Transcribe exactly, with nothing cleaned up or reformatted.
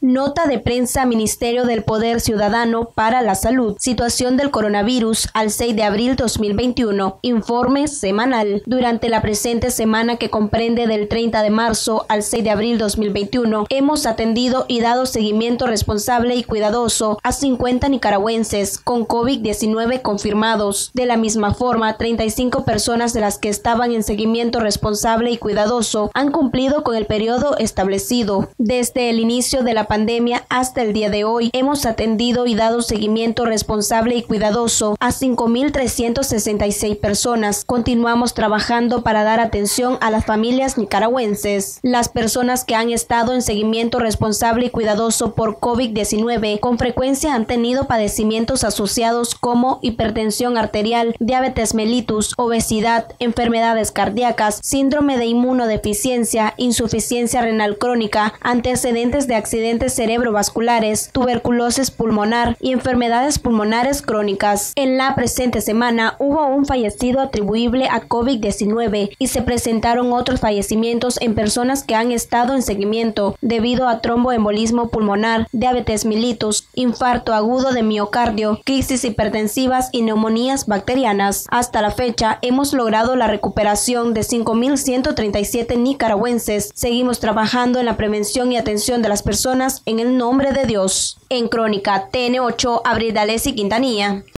Nota de prensa Ministerio del Poder Ciudadano para la Salud. Situación del coronavirus al seis de abril dos mil veintiuno. Informe semanal. Durante la presente semana que comprende del treinta de marzo al seis de abril dos mil veintiuno, hemos atendido y dado seguimiento responsable y cuidadoso a cincuenta nicaragüenses con COVID diecinueve confirmados. De la misma forma, treinta y cinco personas de las que estaban en seguimiento responsable y cuidadoso han cumplido con el periodo establecido. Desde el inicio de la pandemia hasta el día de hoy, hemos atendido y dado seguimiento responsable y cuidadoso a cinco mil trescientas sesenta y seis personas. Continuamos trabajando para dar atención a las familias nicaragüenses. Las personas que han estado en seguimiento responsable y cuidadoso por COVID diecinueve con frecuencia han tenido padecimientos asociados como hipertensión arterial, diabetes mellitus, obesidad, enfermedades cardíacas, síndrome de inmunodeficiencia, insuficiencia renal crónica, antecedentes de accidentes cerebrovasculares, tuberculosis pulmonar y enfermedades pulmonares crónicas. En la presente semana hubo un fallecido atribuible a COVID diecinueve y se presentaron otros fallecimientos en personas que han estado en seguimiento debido a tromboembolismo pulmonar, diabetes mellitus, infarto agudo de miocardio, crisis hipertensivas y neumonías bacterianas. Hasta la fecha hemos logrado la recuperación de cinco mil ciento treinta y siete nicaragüenses. Seguimos trabajando en la prevención y atención de las personas en el nombre de Dios. En Crónica T N ocho, Abril D'Alessio Quintanilla.